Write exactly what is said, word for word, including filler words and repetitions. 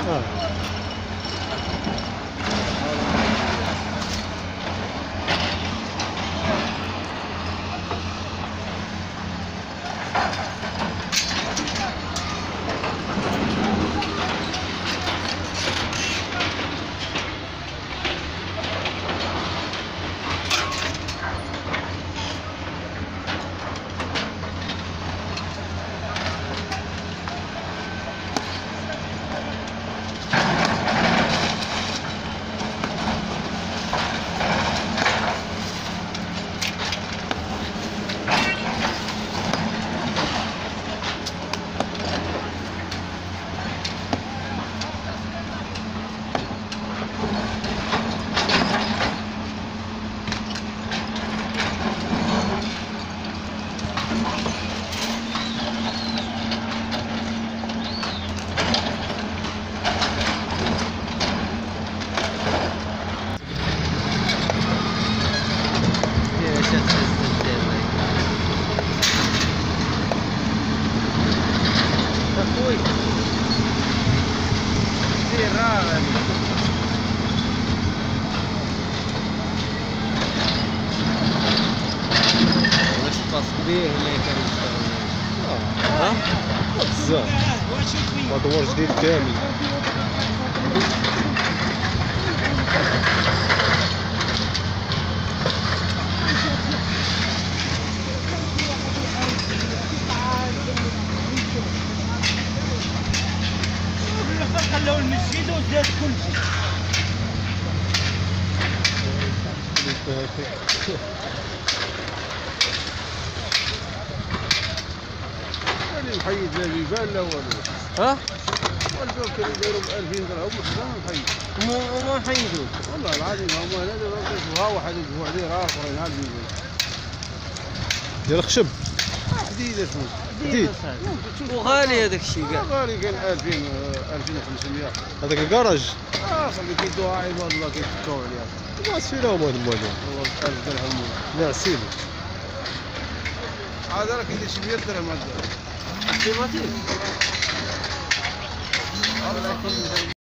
آه. اخوي دير راغب واش التصوير ولا كان يشتغل؟ ها بزاف مطور جديد كامل. خلوا المسجد وزاد كلشي. اللي محيد لا بيبان لا والو. ها؟ والباب كانوا يديروا ب ألفين درهم وحنا محيد. وما محيدوش. والله العظيم هما هنا دابا ها واحد الاسبوع داير اخرين ها البيبان. ديال الخشب. حديد اسمه. حديد. وغالي هذاك الشيء كاع. غالي كان ألفين ألفين وخمسمية. هذاك الكراج. اه صاحبي كيدوها عباد الله كيفكاو عليها. ما سيلاهم هاد الموالين. والله ألف درهم. ناعسين. هذا راه كيدير شي مية درهم هذا. سيماتيك.